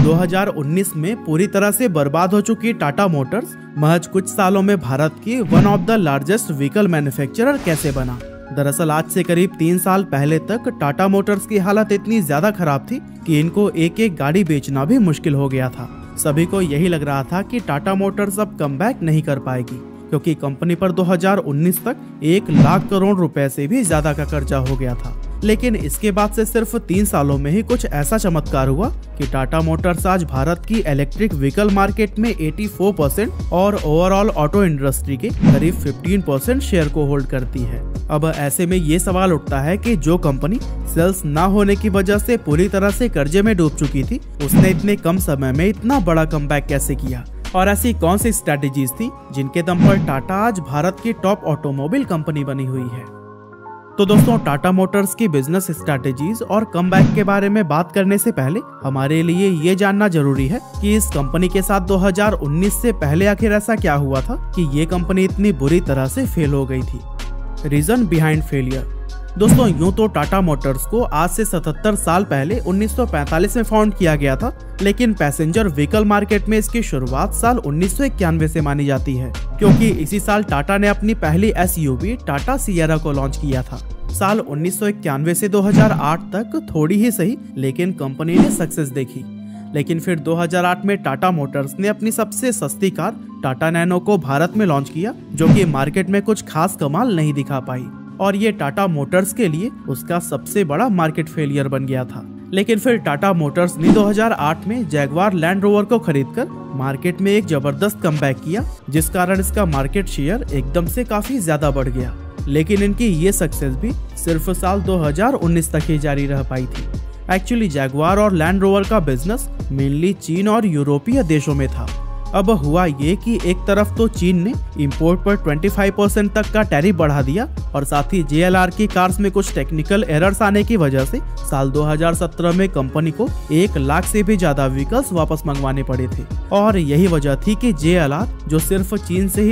2019 में पूरी तरह से बर्बाद हो चुकी टाटा मोटर्स महज कुछ सालों में भारत की one of the largest vehicle manufacturer कैसे बना। दरअसल आज से करीब 3 साल पहले तक टाटा मोटर्स की हालत इतनी ज्यादा खराब थी कि इनको एक एक गाड़ी बेचना भी मुश्किल हो गया था। सभी को यही लग रहा था कि टाटा मोटर्स अब कमबैक नहीं कर पाएगी, क्योंकि कंपनी पर 2019 तक 1 लाख करोड़ रुपए से भी ज्यादा का कर्जा हो गया था। लेकिन इसके बाद से सिर्फ 3 सालों में ही कुछ ऐसा चमत्कार हुआ कि टाटा मोटर्स आज भारत की इलेक्ट्रिक व्हीकल मार्केट में 84% और ओवरऑल ऑटो इंडस्ट्री के करीब 15% शेयर को होल्ड करती है। अब ऐसे में ये सवाल उठता है कि जो कंपनी सेल्स ना होने की वजह से पूरी तरह से कर्जे में डूब चुकी थी, उसने इतने कम समय में इतना बड़ा कमबैक कैसे किया, और ऐसी कौन सी स्ट्रेटेजीज थी जिनके दम पर टाटा आज भारत की टॉप ऑटोमोबाइल कंपनी बनी हुई है। तो दोस्तों, टाटा मोटर्स की बिजनेस स्ट्रेटेजीज और कमबैक के बारे में बात करने से पहले हमारे लिए ये जानना जरूरी है कि इस कंपनी के साथ 2019 से पहले आखिर ऐसा क्या हुआ था कि ये कंपनी इतनी बुरी तरह से फेल हो गई थी। Reason behind failure. दोस्तों, यूं तो टाटा मोटर्स को आज से 77 साल पहले 1945 में फाउंड किया गया था, लेकिन पैसेंजर व्हीकल मार्केट में इसकी शुरुआत साल 1991 से मानी जाती है, क्योंकि इसी साल टाटा ने अपनी पहली एसयूवी टाटा सियरा को लॉन्च किया था। साल 1991 से 2008 तक थोड़ी ही सही, लेकिन कंपनी ने सक्सेस देखी। लेकिन फिर 2008 में टाटा मोटर्स ने अपनी सबसे सस्ती कार टाटा नैनो को भारत में लॉन्च किया, जो कि मार्केट में कुछ खास कमाल नहीं दिखा पाई, और ये टाटा मोटर्स के लिए उसका सबसे बड़ा मार्केट फेलियर बन गया था। लेकिन फिर टाटा मोटर्स ने 2008 में जैगवार लैंड रोवर को खरीदकर मार्केट में एक जबरदस्त कमबैक किया, जिस कारण इसका मार्केट शेयर एकदम से काफी ज्यादा बढ़ गया। लेकिन इनकी ये सक्सेस भी सिर्फ साल 2019 तक ही जारी रह पाई थी। एक्चुअली जैगवार और लैंड रोवर का बिजनेस मेनली चीन और यूरोपीय देशों में था। अब हुआ ये कि एक तरफ तो चीन ने इंपोर्ट पर 25% तक का टैरिफ बढ़ा दिया, और साथ ही JLR की कार्स में कुछ टेक्निकल एरर्स आने की वजह से साल 2017 में कंपनी को 1 लाख से भी ज्यादा व्हीकल्स वापस मंगवाने पड़े थे। और यही वजह थी कि JLR, जो सिर्फ चीन से ही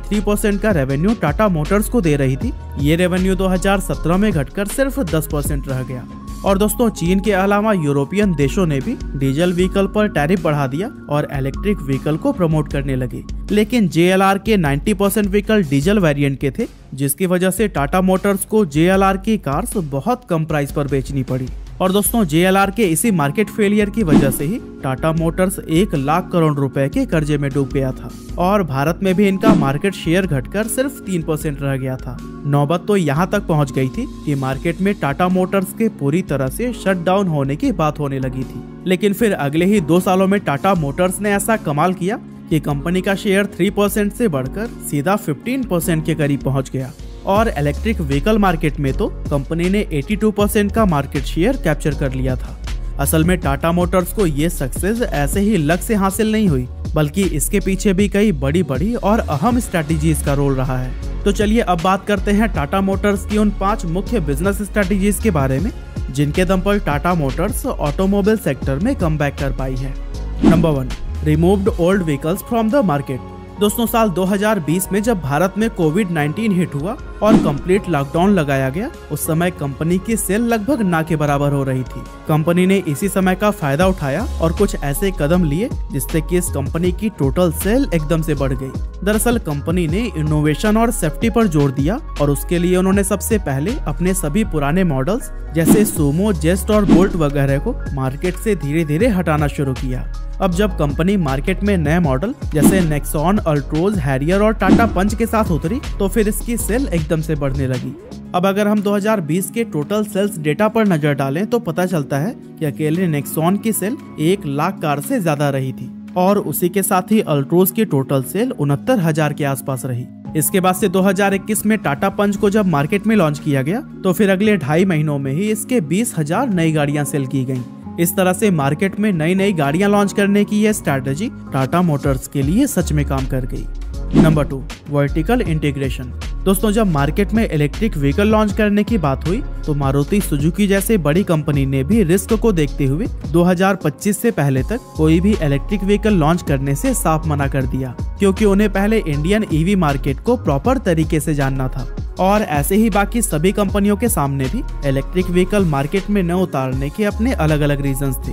33% का रेवेन्यू टाटा मोटर्स को दे रही थी, ये रेवेन्यू 2017 में घटकर सिर्फ 10% रह गया। और दोस्तों, चीन के अलावा यूरोपियन देशों ने भी डीजल व्हीकल पर टैरिफ बढ़ा दिया और इलेक्ट्रिक व्हीकल को प्रमोट करने लगे। लेकिन JLR के 90% व्हीकल डीजल वेरिएंट के थे, जिसकी वजह से टाटा मोटर्स को JLR की कार्स बहुत कम प्राइस पर बेचनी पड़ी। और दोस्तों, JLR के इसी मार्केट फेलियर की वजह से ही टाटा मोटर्स 1 लाख करोड़ रुपए के कर्जे में डूब गया था, और भारत में भी इनका मार्केट शेयर घटकर सिर्फ 3% रह गया था। नौबत तो यहाँ तक पहुँच गई थी कि मार्केट में टाटा मोटर्स के पूरी तरह से शट डाउन होने की बात होने लगी थी। लेकिन फिर अगले ही 2 सालों में टाटा मोटर्स ने ऐसा कमाल किया कि कंपनी का शेयर 3% से बढ़कर सीधा 15% के करीब पहुँच गया, और इलेक्ट्रिक व्हीकल मार्केट में तो कंपनी ने 82% का मार्केट शेयर कैप्चर कर लिया था। असल में टाटा मोटर्स को ये सक्सेस ऐसे ही लक से हासिल नहीं हुई, बल्कि इसके पीछे भी कई बड़ी बड़ी और अहम स्ट्रेटेजीज का रोल रहा है। तो चलिए अब बात करते हैं टाटा मोटर्स की उन 5 मुख्य बिजनेस स्ट्रेटेजीज के बारे में, जिनके दम पर टाटा मोटर्स ऑटोमोबाइल सेक्टर में कमबैक कर पाई है। Number 1, removed old vehicles from the market. दोस्तों, साल 2020 में जब भारत में कोविड-19 हिट हुआ और कंप्लीट लॉकडाउन लगाया गया, उस समय कंपनी की सेल लगभग ना के बराबर हो रही थी। कंपनी ने इसी समय का फायदा उठाया और कुछ ऐसे कदम लिए जिससे कि इस कंपनी की टोटल सेल एकदम से बढ़ गई। दरअसल कंपनी ने इनोवेशन और सेफ्टी पर जोर दिया, और उसके लिए उन्होंने सबसे पहले अपने सभी पुराने मॉडल्स जैसे सुमो, जेस्ट और बोल्ट वगैरह को मार्केट से धीरे धीरे हटाना शुरू किया। अब जब कंपनी मार्केट में नए मॉडल जैसे नेक्सॉन, अल्ट्रोज, हैरियर और टाटा पंच के साथ उतरी, तो फिर इसकी सेल एकदम से बढ़ने लगी। अब अगर हम 2020 के टोटल सेल्स डेटा पर नजर डालें तो पता चलता है कि अकेले नेक्सॉन की सेल 1 लाख कार से ज्यादा रही थी, और उसी के साथ ही अल्ट्रोज की टोटल सेल 69,000 के आसपास रही। इसके बाद से 2021 में टाटा पंच को जब मार्केट में लॉन्च किया गया, तो फिर अगले 2.5 महीनों में ही इसके 20,000 नई गाड़ियां सेल की गईं। इस तरह से मार्केट में नई नई गाड़ियां लॉन्च करने की यह स्ट्रैटेजी टाटा मोटर्स के लिए सच में काम कर गई। Number 2, vertical integration. दोस्तों, जब मार्केट में इलेक्ट्रिक व्हीकल लॉन्च करने की बात हुई तो मारुति सुजुकी जैसे बड़ी कंपनी ने भी रिस्क को देखते हुए 2025 से पहले तक कोई भी इलेक्ट्रिक व्हीकल लॉन्च करने से साफ मना कर दिया, क्योंकि उन्हें पहले इंडियन ईवी मार्केट को प्रॉपर तरीके से जानना था। और ऐसे ही बाकी सभी कंपनियों के सामने भी इलेक्ट्रिक व्हीकल मार्केट में न उतारने के अपने अलग अलग रीजंस थे।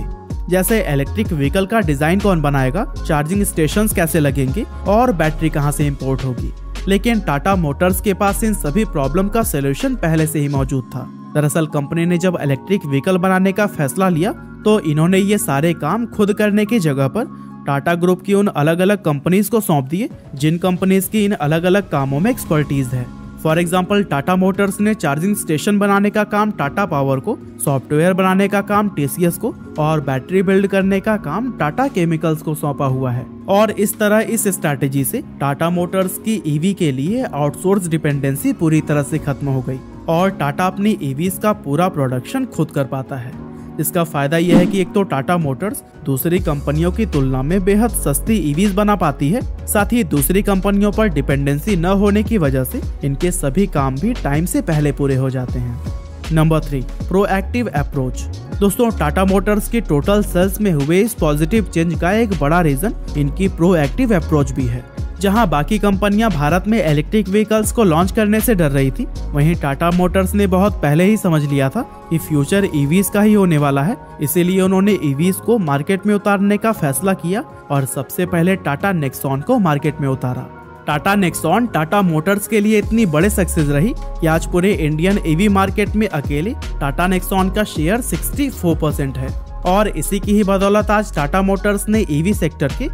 जैसे इलेक्ट्रिक व्हीकल का डिजाइन कौन बनाएगा, चार्जिंग स्टेशंस कैसे लगेंगे और बैटरी कहां से इंपोर्ट होगी। लेकिन टाटा मोटर्स के पास इन सभी प्रॉब्लम का सलूशन पहले से ही मौजूद था। दरअसल कंपनी ने जब इलेक्ट्रिक व्हीकल बनाने का फैसला लिया तो इन्होंने ये सारे काम खुद करने की जगह पर टाटा ग्रुप की उन अलग अलग कंपनीज को सौंप दिए जिन कंपनीज की इन अलग अलग कामों में एक्सपर्टीज है। फॉर एग्जाम्पल टाटा मोटर्स ने चार्जिंग स्टेशन बनाने का काम टाटा पावर को, सॉफ्टवेयर बनाने का काम टीसीएस को और बैटरी बिल्ड करने का काम टाटा केमिकल्स को सौंपा हुआ है। और इस तरह इस स्ट्रैटेजी से टाटा मोटर्स की ईवी के लिए आउटसोर्स डिपेंडेंसी पूरी तरह से खत्म हो गई और टाटा अपनी ईवीज का पूरा प्रोडक्शन खुद कर पाता है। इसका फायदा यह है कि एक तो टाटा मोटर्स दूसरी कंपनियों की तुलना में बेहद सस्ती ईवीज बना पाती है, साथ ही दूसरी कंपनियों पर डिपेंडेंसी न होने की वजह से इनके सभी काम भी टाइम से पहले पूरे हो जाते हैं। Number 3, proactive approach. दोस्तों, टाटा मोटर्स की टोटल सेल्स में हुए इस पॉजिटिव चेंज का एक बड़ा रीजन इनकी प्रोएक्टिव अप्रोच भी है। जहां बाकी कंपनियां भारत में इलेक्ट्रिक व्हीकल्स को लॉन्च करने से डर रही थी, वहीं टाटा मोटर्स ने बहुत पहले ही समझ लिया था कि फ्यूचर ईवीज का ही होने वाला है। इसीलिए उन्होंने ईवीज को मार्केट में उतारने का फैसला किया और सबसे पहले टाटा नेक्सॉन को मार्केट में उतारा। टाटा नेक्सॉन टाटा मोटर्स के लिए इतनी बड़े सक्सेस रही कि आज पूरे इंडियन ईवी मार्केट में अकेले टाटा नेक्सॉन का शेयर 64% है और इसी की ही बदौलत आज टाटा मोटर्स ने ईवी सेक्टर के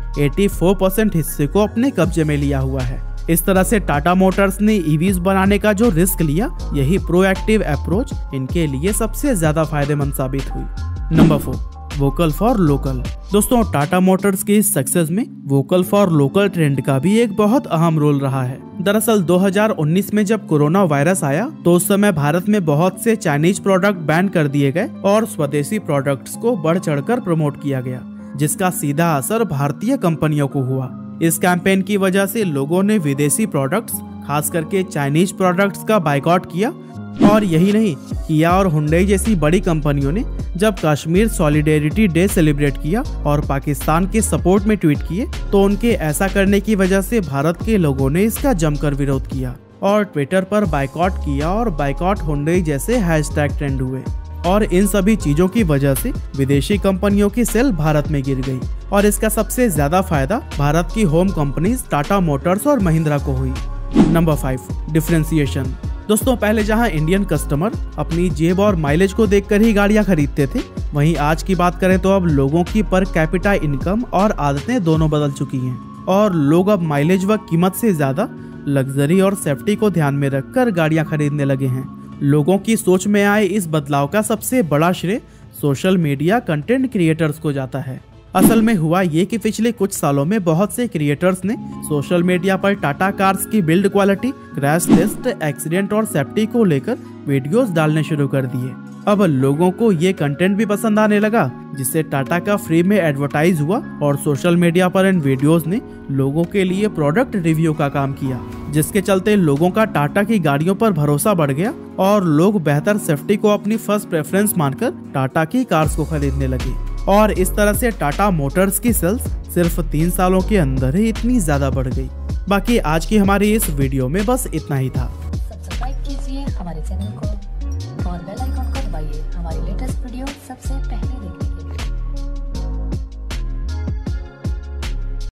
84% हिस्से को अपने कब्जे में लिया हुआ है। इस तरह से टाटा मोटर्स ने ईवीज बनाने का जो रिस्क लिया, यही प्रोएक्टिव अप्रोच इनके लिए सबसे ज्यादा फायदेमंद साबित हुई। Number 4, vocal for local. दोस्तों, टाटा मोटर्स की इस सक्सेस में वोकल फॉर लोकल ट्रेंड का भी एक बहुत अहम रोल रहा है। दरअसल 2019 में जब कोरोना वायरस आया तो उस समय भारत में बहुत से चाइनीज प्रोडक्ट बैन कर दिए गए और स्वदेशी प्रोडक्ट्स को बढ़ चढ़कर प्रमोट किया गया, जिसका सीधा असर भारतीय कंपनियों को हुआ। इस कैंपेन की वजह से लोगों ने विदेशी प्रोडक्ट्स, खास करके चाइनीज प्रोडक्ट्स का बायकॉट किया। और यही नहीं, किया और हुंडई जैसी बड़ी कंपनियों ने जब कश्मीर सॉलिडेरिटी डे सेलिब्रेट किया और पाकिस्तान के सपोर्ट में ट्वीट किए तो उनके ऐसा करने की वजह से भारत के लोगों ने इसका जमकर विरोध किया और ट्विटर पर बायकॉट किया और बायकॉट हुंडई जैसे हैशटैग ट्रेंड हुए। और इन सभी चीजों की वजह से विदेशी कंपनियों की सेल भारत में गिर गई और इसका सबसे ज्यादा फायदा भारत की होम कंपनीज टाटा मोटर्स और महिंद्रा को हुई। Number 5, differentiation. दोस्तों, पहले जहां इंडियन कस्टमर अपनी जेब और माइलेज को देखकर ही गाड़ियां खरीदते थे, वहीं आज की बात करें तो अब लोगों की पर कैपिटा इनकम और आदतें दोनों बदल चुकी हैं और लोग अब माइलेज व कीमत से ज्यादा लग्जरी और सेफ्टी को ध्यान में रखकर गाड़ियां खरीदने लगे हैं। लोगों की सोच में आए इस बदलाव का सबसे बड़ा श्रेय सोशल मीडिया कंटेंट क्रिएटर्स को जाता है। असल में हुआ ये कि पिछले कुछ सालों में बहुत से क्रिएटर्स ने सोशल मीडिया पर टाटा कार्स की build quality, crash test, accident और सेफ्टी को लेकर वीडियोस डालने शुरू कर दिए। अब लोगों को ये कंटेंट भी पसंद आने लगा, जिससे टाटा का फ्री में एडवर्टाइज हुआ और सोशल मीडिया पर इन वीडियोस ने लोगों के लिए प्रोडक्ट रिव्यू का काम किया, जिसके चलते लोगों का टाटा की गाड़ियों पर भरोसा बढ़ गया और लोग बेहतर सेफ्टी को अपनी फर्स्ट प्रेफरेंस मानकर टाटा की कार्स को खरीदने लगे। और इस तरह से टाटा मोटर्स की सेल्स सिर्फ 3 सालों के अंदर ही इतनी ज्यादा बढ़ गई। बाकी आज की हमारी इस वीडियो में बस इतना ही था। सब्सक्राइब कीजिए हमारे चैनल को।